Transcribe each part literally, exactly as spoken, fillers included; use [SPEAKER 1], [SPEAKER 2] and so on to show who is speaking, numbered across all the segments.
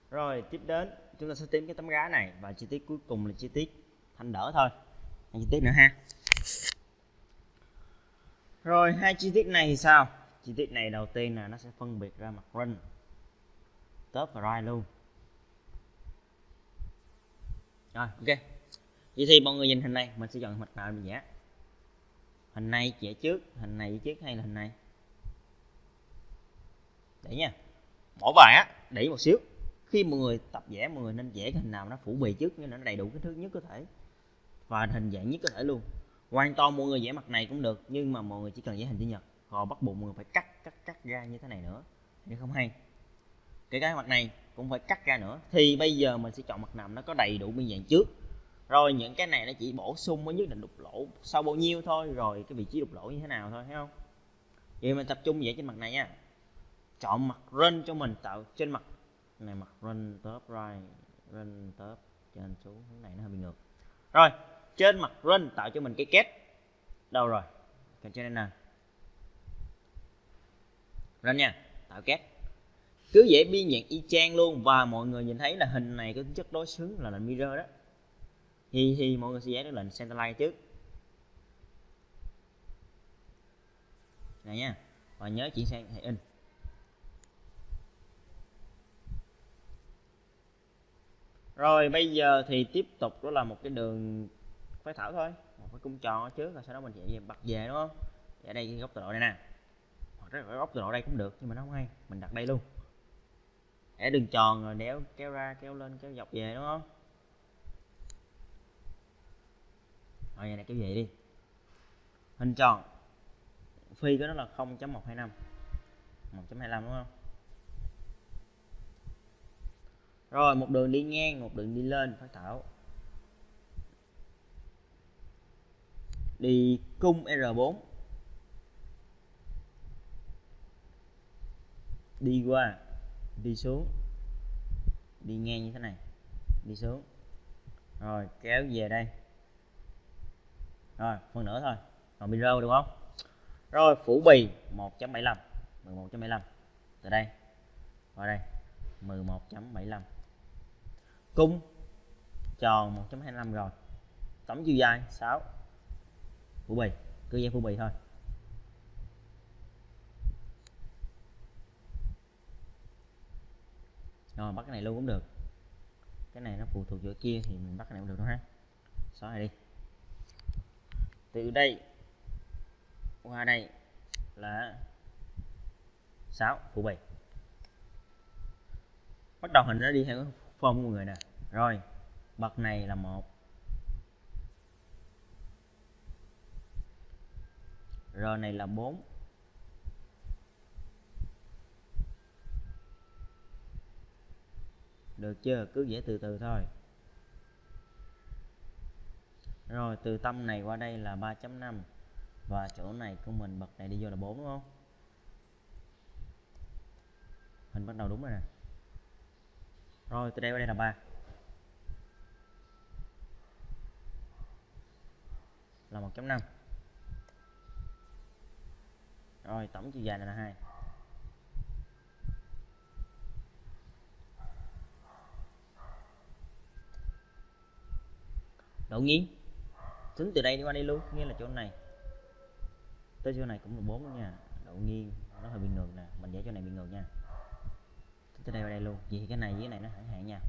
[SPEAKER 1] Rồi tiếp đến chúng ta sẽ tìm cái tấm gá này, và chi tiết cuối cùng là chi tiết thanh đỡ thôi. Hai chi tiết nữa ha. Rồi hai chi tiết này thì sao? Chi tiết này đầu tiên là nó sẽ phân biệt ra mặt run, top và right luôn. Rồi ok. Vậy thì mọi người nhìn hình này, mình sẽ chọn mặt nào để vẽ? Hình này vẽ trước, hình này vẽ trước hay là hình này? Để nha. Mỗi bài á, để một xíu. Khi mọi người tập vẽ, mọi người nên vẽ cái hình nào nó phủ bì trước, nên nó đầy đủ kích thước nhất có thể và hình dạng nhất có thể luôn. Hoàn toàn mọi người vẽ mặt này cũng được, nhưng mà mọi người chỉ cần vẽ hình chữ nhật, rồi bắt buộc mọi người phải cắt cắt cắt ra như thế này nữa thì không hay. Kể cả mặt này cũng phải cắt ra nữa. Thì bây giờ mình sẽ chọn mặt nào nó có đầy đủ biên dạng trước, rồi những cái này nó chỉ bổ sung mới nhất định đục lỗ sau bao nhiêu thôi, rồi cái vị trí đục lỗ như thế nào thôi, thấy không? Vậy mình tập trung vẽ trên mặt này nha. Chọn mặt run cho mình, tạo trên mặt này mặt run top right, run top trên xuống, hướng này nó hơi bị ngược. Rồi trên mặt run tạo cho mình cái kết đâu rồi, cần cho nên là run nha, tạo kết cứ vẽ biên dạng y chang luôn. Và mọi người nhìn thấy là hình này có tính chất đối xứng là lệnh mirror đó, thì thì mọi người sẽ vẽ được lệnh centerline trước này nha, và nhớ chuyển sang hệ in. Rồi bây giờ thì tiếp tục đó là một cái đường phái thảo thôi, một cái cung tròn ở trước, rồi sau đó mình sẽ bật về, đúng không? Ở đây cái góc tọa độ đây nè, hoặc là góc tọa độ đây cũng được, nhưng mà nó không hay, mình đặt đây luôn. Để đường tròn rồi đéo kéo ra kéo lên kéo dọc về, đúng không? Rồi vậy này kéo về đi. Hình tròn phi của nó là không chấm một hai năm, một chấm hai lăm, đúng không? Rồi một đường đi ngang, một đường đi lên phái thảo, đi cung R bốn, đi qua, đi xuống, đi ngang như thế này, đi xuống, rồi kéo về đây. Rồi phần nữa thôi, còn mirror đúng không? Rồi phủ bì một chấm bảy lăm, mười một chấm bảy lăm, từ đây vào đây mười một chấm bảy lăm, cung tròn một chấm hai lăm, rồi tổng chiều dài sáu, phủ bì cứ vẽ phủ bì thôi. Rồi bắt cái này luôn cũng được, cái này nó phụ thuộc chỗ kia thì mình bắt cái này cũng được đâu ha. Xóa này đi. Từ đây qua đây là sáu, phủ bì. Bắt đầu hình nó đi theo form của người nè. Rồi bậc này là một, R này là bốn, được chưa? Cứ vẽ từ từ thôi. Rồi từ tâm này qua đây là ba chấm năm, và chỗ này của mình bậc này đi vô là bốn, đúng không? Hình bắt đầu đúng rồi nè. Rồi từ đây qua đây là ba, là một chấm năm. Rồi tổng chiều dài này là hai. Độ nghiêng tính từ đây đi qua đây luôn, nghĩa là chỗ này tới chỗ này cũng là bốn luôn nha. Độ nghiêng nó hơi bị ngược nè, mình vẽ chỗ này bị ngược nha. Tính từ đây qua đây luôn, vì cái này với cái này nó hẳn hạn nha.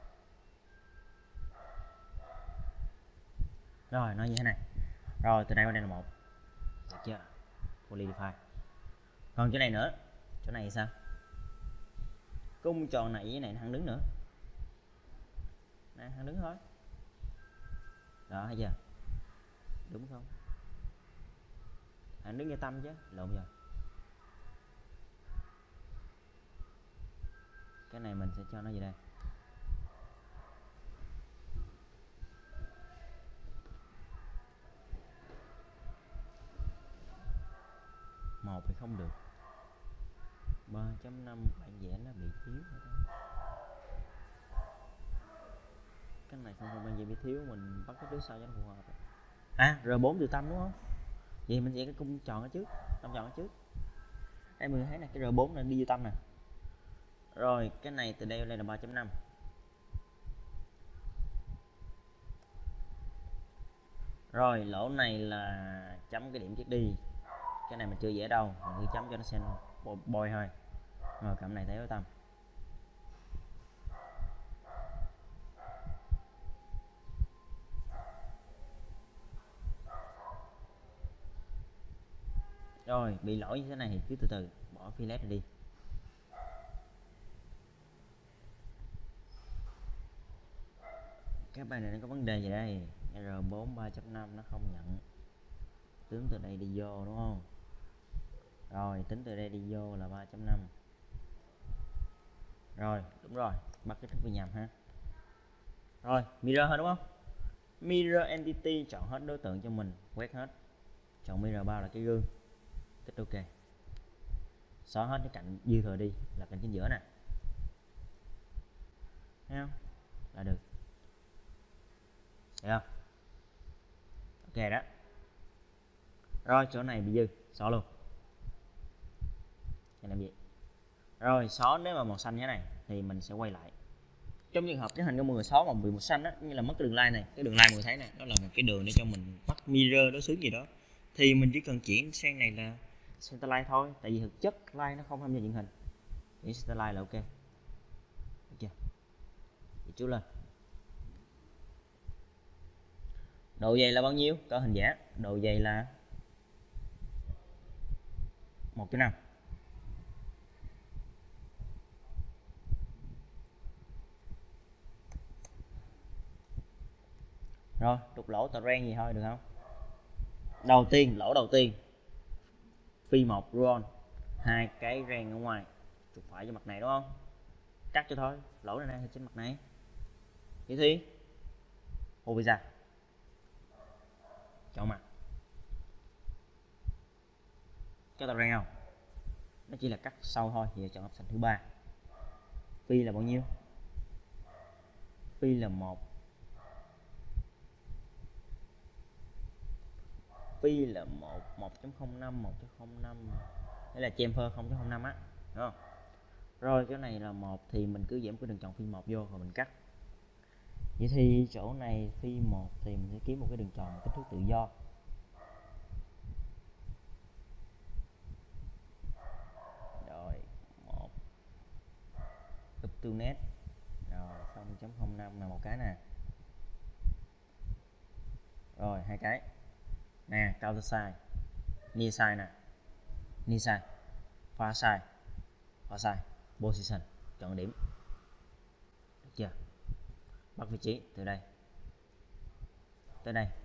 [SPEAKER 1] Rồi nó như thế này. Rồi từ đây qua đây là một, được chưa? Fully defined. Còn chỗ này nữa, chỗ này thì sao? Cung tròn này với này nó thẳng đứng nữa, nè thẳng đứng thôi. Đó thấy chưa? Đúng không? Thẳng đứng như tâm chứ, lộn rồi. Cái này mình sẽ cho nó gì đây? Một thì không được, ba chấm năm bạn vẽ nó bị thiếu rồi đó. Cái này không không bạn vẽ bị thiếu, mình bắt cái phía sau cho nó phù hợp. À R bốn từ tâm đúng không? Vậy mình vẽ cái cung tròn ở trước, tâm tròn ở trước. Đây mình thấy là cái R bốn này đi vô tâm nè. Rồi cái này từ đây lên là ba chấm năm. Rồi lỗ này là chấm cái điểm trước đi, cái này mình chưa vẽ đâu, mình cứ chấm cho nó xem bôi thôi. Rồi cạnh này thấy có tâm. Rồi bị lỗi như thế này thì cứ từ từ bỏ fillet này đi. Các bài này nó có vấn đề gì đây? R bốn ba chấm năm nó không nhận. Tính từ đây đi vô đúng không? Rồi tính từ đây đi vô là ba chấm năm. Rồi đúng rồi, bắt cái thức bị nhầm ha. Rồi mirror hết đúng không? Mirror entity chọn hết đối tượng cho mình, quét hết. Chọn mirror bao là cái gương. Tích ok. Xóa hết cái cạnh dư thừa đi, là cạnh chính giữa nè. Thấy không? Là được. Được không? Ok đó. Rồi chỗ này bị dư, xóa luôn. Cái này bị. Rồi xóa nếu mà màu xanh như thế này thì mình sẽ quay lại. Trong trường hợp cái hình của mọi người xóa mà bị màu xanh á, như là mất cái đường line này, cái đường line mọi người thấy này, đó là một cái đường để cho mình bắt mirror đối xứng gì đó. Thì mình chỉ cần chuyển sang này là center line thôi, tại vì thực chất line nó không tham gia dựng hình. Chuyển center line là ok. Được chưa? Thì chú lên. Độ dày là bao nhiêu? Cỡ hình vẽ. Độ dày là một chấm năm. Rồi, đục lỗ tờ ren gì thôi được không? Đầu tiên, lỗ đầu tiên. Phi một roll, hai cái ren ở ngoài, trục phải cho mặt này đúng không? Cắt cho thôi, lỗ này nè trên mặt này. Vậy thì ô visa. Chọn mặt. Có tờ ren không? Nó chỉ là cắt sâu thôi, giờ chọn option thứ ba. Phi là bao nhiêu? Phi là một. Phi là một, một chấm không năm, một chấm không năm. Đây là chamfer không chấm không năm á, đúng không? Rồi cái này là một thì mình cứ giảm cái đường tròn phi một vô rồi mình cắt. Vậy thì chỗ này phi một thì mình sẽ kiếm một cái đường tròn kích thước tự do. Rồi một up to net. Rồi không chấm không năm là một cái nè. Rồi hai cái. Nè, counter side, near side nè. Near side, far side, far side, position, chọn điểm. Được chưa? Bắt vị trí từ đây tới đây.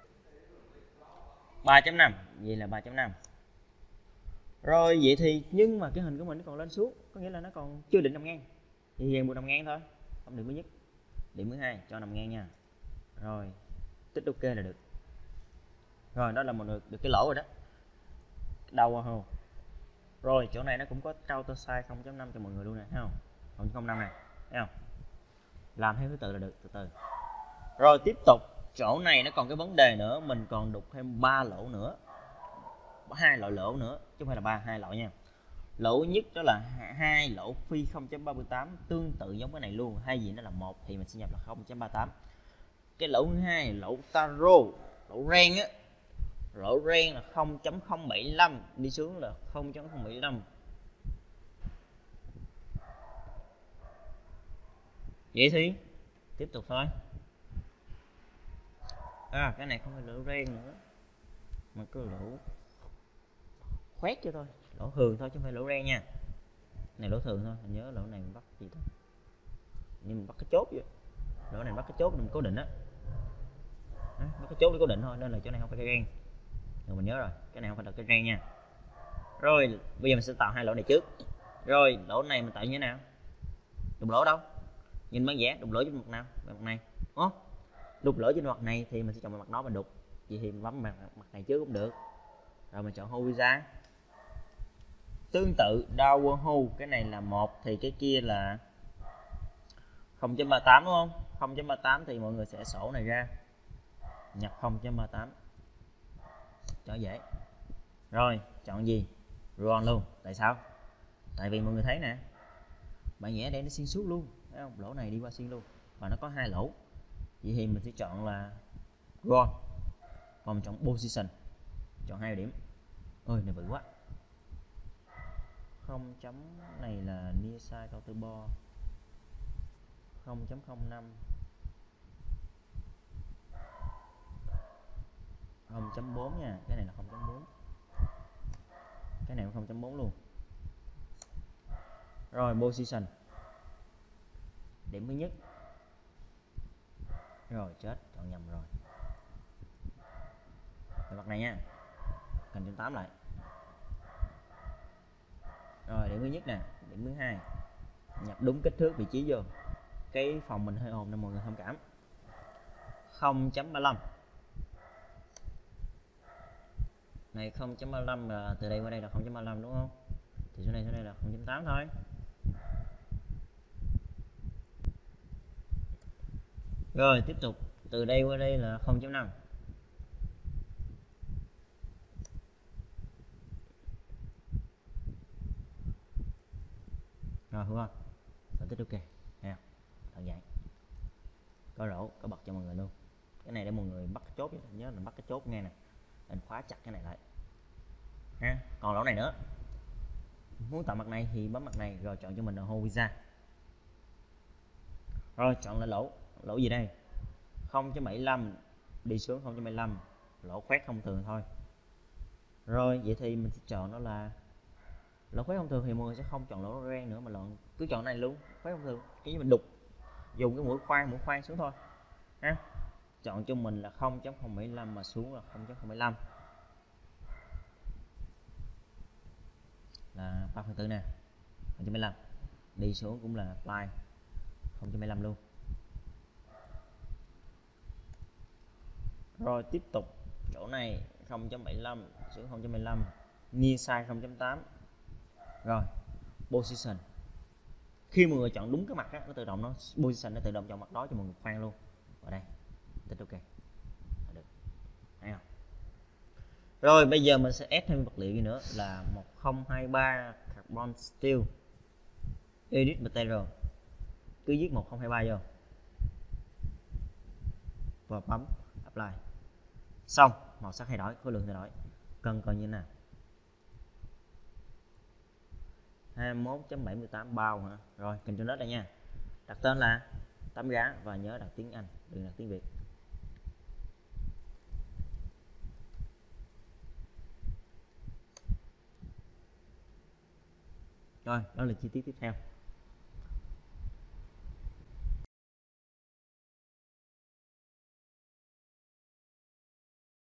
[SPEAKER 1] ba chấm năm, vậy là ba chấm năm. Rồi vậy thì nhưng mà cái hình của mình nó còn lên xuống, có nghĩa là nó còn chưa định nằm ngang. Thì hiện một nằm ngang thôi, không điểm thứ nhất. Điểm thứ hai cho nằm ngang nha. Rồi, tích ok là được. Rồi đó là một được, được cái lỗ rồi đó. Đâu không? Rồi chỗ này nó cũng có counter size không chấm năm cho mọi người luôn nè, thấy không? không chấm không năm này, thấy không? Làm theo thứ tự là được, từ từ. Rồi tiếp tục, chỗ này nó còn cái vấn đề nữa, mình còn đục thêm ba lỗ nữa. Hai loại lỗ nữa, chứ không phải là ba, hai lỗ nha. Lỗ nhất đó là hai lỗ phi không chấm ba mươi tám tương tự giống cái này luôn, hay gì nó là một thì mình sẽ nhập là không chấm ba mươi tám. Cái lỗ thứ hai, lỗ taro, lỗ ren á. Lỗ ren là không chấm không bảy lăm, đi xuống là không chấm không bảy lăm. Vậy thì tiếp tục thôi. À cái này không phải lỗ ren nữa, mà cái lỗ khoét cho thôi, lỗ thường thôi chứ không phải lỗ ren nha. Này lỗ thường thôi, mình nhớ lỗ này mình bắt gì thôi, nhưng mình bắt cái chốt vậy. Lỗ này bắt cái chốt mình cố định á, bắt cái chốt để cố định thôi, nên là chỗ này không phải cái ren. Rồi mình nhớ rồi, cái này không phải là cái ren nha. Rồi bây giờ mình sẽ tạo hai lỗ này trước. Rồi lỗ này mình tạo như thế nào? Đục lỗ đâu? Nhìn bán vẽ, đục lỗ trên mặt nào? Mặt này, đúng không? Đục lỗ trên mặt này thì mình sẽ chọn mặt đó mình đục. Vậy thì mình bấm mặt, mặt này trước cũng được. Rồi mình chọn hole visa. Tương tự downward hole, cái này là một thì cái kia là không chấm ba mươi tám đúng không? không chấm ba mươi tám thì mọi người sẽ sổ này ra, nhập không chấm ba mươi tám cho dễ. Rồi chọn gì? Roll luôn. Tại sao? Tại vì mọi người thấy nè, bạn vẽ để nó xuyên suốt luôn, thấy không? Lỗ này đi qua xuyên luôn và nó có hai lỗ. Vậy thì mình sẽ chọn là Goal, còn chọn Position, chọn hai điểm. Ôi này bự quá. không chấm này là near side counter ball không chấm không năm, không chấm bốn nha, cái này là không chấm bốn, cái này cũng không chấm bốn luôn. Rồi Position, điểm thứ nhất. Rồi chết, chọn nhầm rồi. Cái mặt này nha, cần chấm tám lại. Rồi điểm thứ nhất nè, điểm thứ hai, nhập đúng kích thước vị trí vô. Cái phòng mình hơi ồn nên mọi người thông cảm. không chấm ba lăm này, không chấm ba lăm là từ đây qua đây là không chấm ba lăm đúng không? Thì số này số này là không chấm tám thôi. Rồi tiếp tục từ đây qua đây là không chấm năm. Rồi đúng không? Phân tích ok nha, đơn giản, có rổ có bật cho mọi người luôn. Cái này để mọi người bắt cái chốt, nhớ là bắt cái chốt nghe nè, mình khóa chặt cái này lại ha. Còn lỗ này nữa, muốn tạo mặt này thì bấm mặt này, rồi chọn cho mình là hô visa. Rồi chọn lại lỗ, lỗ gì đây? không chấm bảy lăm đi xuống không chấm bảy lăm, lỗ khoét thông thường thôi. Rồi vậy thì mình sẽ chọn đó là lỗ khoét thông thường, thì mọi người sẽ không chọn lỗ ren nữa mà lộn cứ chọn này luôn, khoét thông thường, cái mình đục dùng cái mũi khoan mũi khoan xuống thôi ha. Chọn cho mình là không chấm không bảy lăm mà xuống là không chấm không bảy lăm, là ba phần tư nè, không chấm bảy lăm, đi xuống cũng là apply không chấm bảy lăm luôn. Rồi tiếp tục chỗ này không chấm bảy lăm xuống không chấm bảy lăm, near side không chấm tám. Rồi position, khi mọi người chọn đúng cái mặt đó, nó tự động nó position nó tự động chọn mặt đó cho mọi người khoan luôn. Ở đây tích ok được, thấy không? Rồi bây giờ mình sẽ ép thêm vật liệu gì nữa là một không hai ba carbon steel edit material, cứ viết một không hai ba vô và bấm apply. Xong, màu sắc thay đổi, khối lượng thay đổi, cân coi như thế nào. hai mươi mốt chấm bảy mươi tám bao hả? Rồi cần cho nó đây nha, đặt tên là tấm gá và nhớ đặt tiếng Anh, đừng đặt tiếng Việt. Rồi đó là chi tiết tiếp theo.